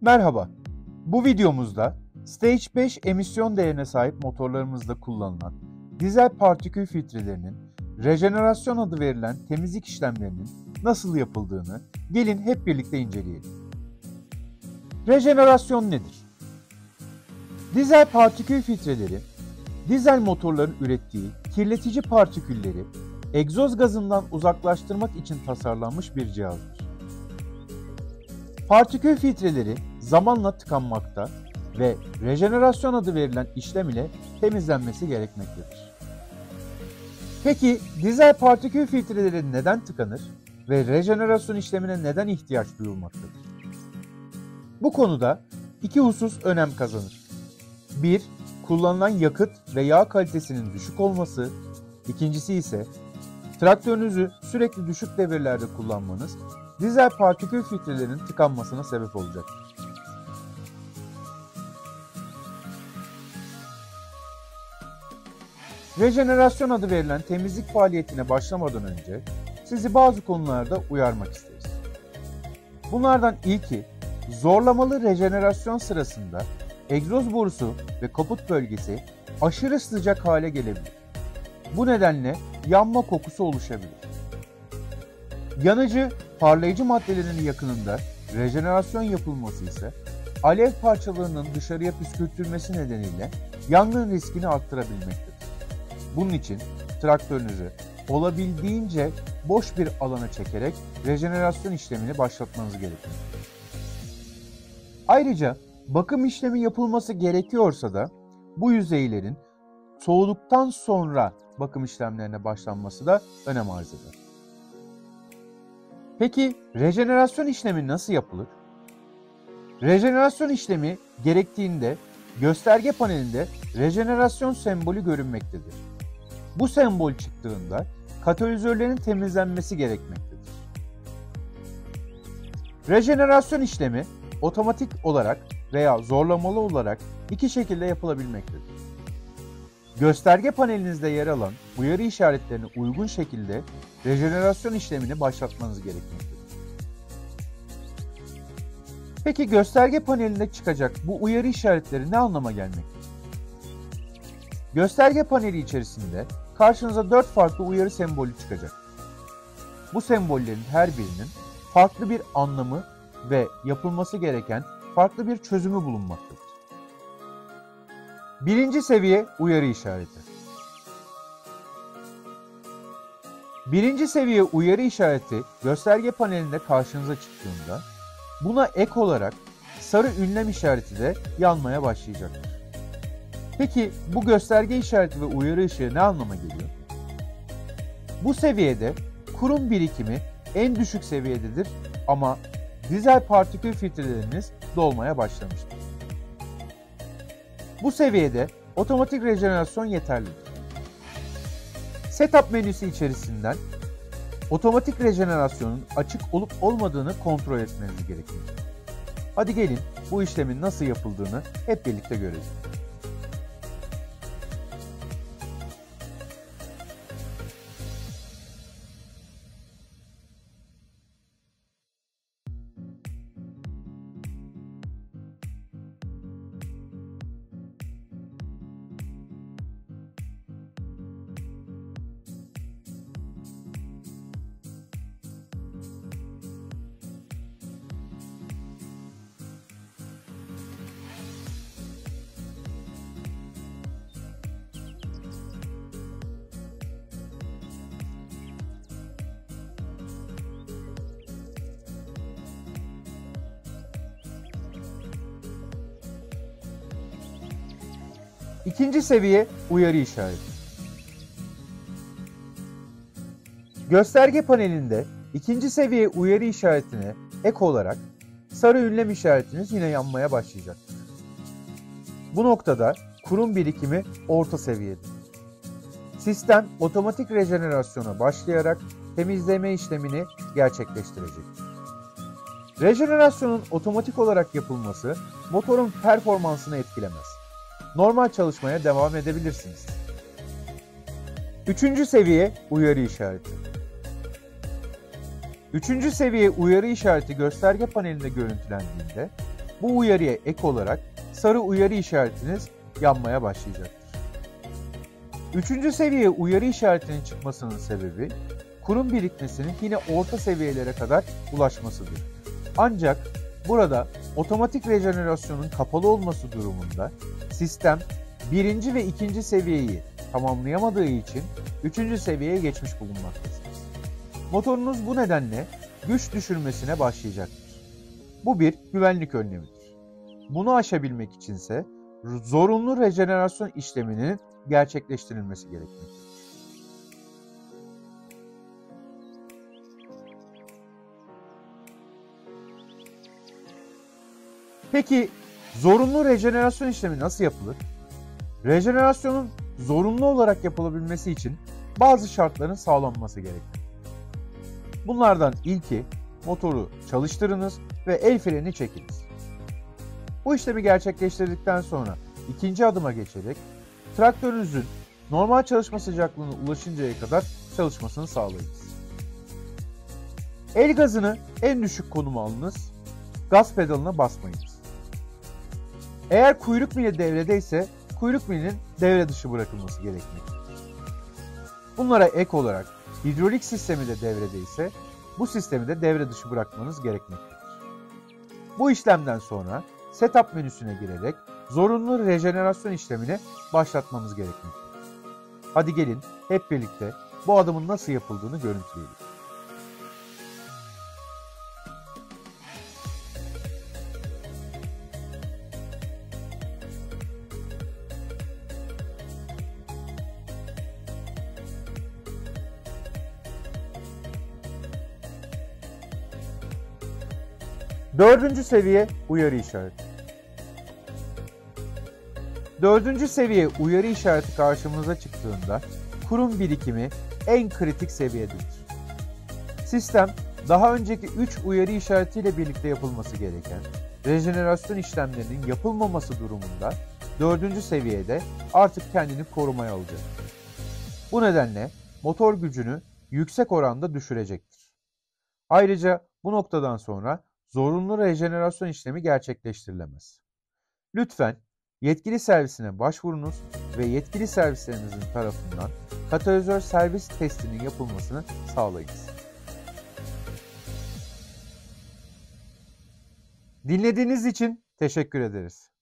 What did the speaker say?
Merhaba, bu videomuzda Stage 5 emisyon değerine sahip motorlarımızda kullanılan dizel partikül filtrelerinin rejenerasyon adı verilen temizlik işlemlerinin nasıl yapıldığını gelin hep birlikte inceleyelim. Rejenerasyon nedir? Dizel partikül filtreleri, dizel motorların ürettiği kirletici partikülleri egzoz gazından uzaklaştırmak için tasarlanmış bir cihazdır. Partikül filtreleri zamanla tıkanmakta ve rejenerasyon adı verilen işlem ile temizlenmesi gerekmektedir. Peki dizel partikül filtreleri neden tıkanır ve rejenerasyon işlemine neden ihtiyaç duyulmaktadır? Bu konuda iki husus önem kazanır. 1. Kullanılan yakıt ve yağ kalitesinin düşük olması, ikincisi ise traktörünüzü sürekli düşük devirlerde kullanmanız dizel partikül filtrelerinin tıkanmasına sebep olacaktır. Rejenerasyon adı verilen temizlik faaliyetine başlamadan önce sizi bazı konularda uyarmak isteriz. Bunlardan ilki, zorlamalı rejenerasyon sırasında egzoz borusu ve kaput bölgesi aşırı sıcak hale gelebilir. Bu nedenle yanma kokusu oluşabilir. Yanıcı, parlayıcı maddelerin yakınında rejenerasyon yapılması ise alev parçalarının dışarıya püskürtülmesi nedeniyle yangın riskini arttırabilmektedir. Bunun için traktörünüzü olabildiğince boş bir alana çekerek rejenerasyon işlemini başlatmanız gerekir. Ayrıca bakım işlemi yapılması gerekiyorsa da bu yüzeylerin soğuduktan sonra bakım işlemlerine başlanması da önem arz eder. Peki rejenerasyon işlemi nasıl yapılır? Rejenerasyon işlemi gerektiğinde gösterge panelinde rejenerasyon sembolü görünmektedir. Bu sembol çıktığında katalizörlerin temizlenmesi gerekmektedir. Rejenerasyon işlemi otomatik olarak veya zorlamalı olarak iki şekilde yapılabilmektedir. Gösterge panelinizde yer alan uyarı işaretlerine uygun şekilde rejenerasyon işlemini başlatmanız gerekmektedir. Peki gösterge panelinde çıkacak bu uyarı işaretleri ne anlama gelmektedir? Gösterge paneli içerisinde karşınıza 4 farklı uyarı sembolü çıkacak. Bu sembollerin her birinin farklı bir anlamı ve yapılması gereken farklı bir çözümü bulunmaktadır. Birinci seviye uyarı işareti. Birinci seviye uyarı işareti gösterge panelinde karşınıza çıktığında buna ek olarak sarı ünlem işareti de yanmaya başlayacaktır. Peki bu gösterge işareti ve uyarı ışığı ne anlama geliyor? Bu seviyede kurum birikimi en düşük seviyededir ama dizel partikül filtreleriniz dolmaya başlamıştır. Bu seviyede otomatik rejenerasyon yeterlidir. Setup menüsü içerisinden otomatik rejenerasyonun açık olup olmadığını kontrol etmeniz gerekir. Hadi gelin bu işlemin nasıl yapıldığını hep birlikte görelim. İkinci seviye uyarı işareti. Gösterge panelinde ikinci seviye uyarı işaretine ek olarak sarı ünlem işaretiniz yine yanmaya başlayacaktır. Bu noktada kurum birikimi orta seviyedir. Sistem otomatik rejenerasyona başlayarak temizleme işlemini gerçekleştirecektir. Rejenerasyonun otomatik olarak yapılması motorun performansını etkilemez. Normal çalışmaya devam edebilirsiniz. Üçüncü seviye uyarı işareti. Üçüncü seviye uyarı işareti gösterge panelinde görüntülendiğinde bu uyarıya ek olarak sarı uyarı işaretiniz yanmaya başlayacaktır. Üçüncü seviye uyarı işaretinin çıkmasının sebebi kurum birikmesinin yine orta seviyelere kadar ulaşmasıdır. Ancak burada otomatik rejenerasyonun kapalı olması durumunda sistem birinci ve ikinci seviyeyi tamamlayamadığı için üçüncü seviyeye geçmiş bulunmaktadır. Motorunuz bu nedenle güç düşürmesine başlayacaktır. Bu bir güvenlik önlemidir. Bunu aşabilmek içinse zorunlu rejenerasyon işleminin gerçekleştirilmesi gerekmektedir. Peki zorunlu rejenerasyon işlemi nasıl yapılır? Rejenerasyonun zorunlu olarak yapılabilmesi için bazı şartların sağlanması gerekir. Bunlardan ilki motoru çalıştırınız ve el freni çekiniz. Bu işlemi gerçekleştirdikten sonra ikinci adıma geçerek traktörünüzün normal çalışma sıcaklığına ulaşıncaya kadar çalışmasını sağlayınız. El gazını en düşük konuma alınız, gaz pedalına basmayınız. Eğer kuyruk mili devredeyse kuyruk milinin devre dışı bırakılması gerekmektedir. Bunlara ek olarak hidrolik sistemi de devredeyse bu sistemi de devre dışı bırakmanız gerekmektedir. Bu işlemden sonra Setup menüsüne girerek zorunlu rejenerasyon işlemini başlatmamız gerekmektedir. Hadi gelin hep birlikte bu adımın nasıl yapıldığını görüntüleyelim. Dördüncü seviye uyarı işareti. Dördüncü seviye uyarı işareti karşımıza çıktığında kurum birikimi en kritik seviyededir. Sistem daha önceki 3 uyarı işaretiyle birlikte yapılması gereken rejenerasyon işlemlerinin yapılmaması durumunda 4. seviyede artık kendini korumaya alacak. Bu nedenle motor gücünü yüksek oranda düşürecektir. Ayrıca bu noktadan sonra zorunlu rejenerasyon işlemi gerçekleştirilemez. Lütfen yetkili servisine başvurunuz ve yetkili servislerinizin tarafından katalizör servis testinin yapılmasını sağlayınız. Dinlediğiniz için teşekkür ederiz.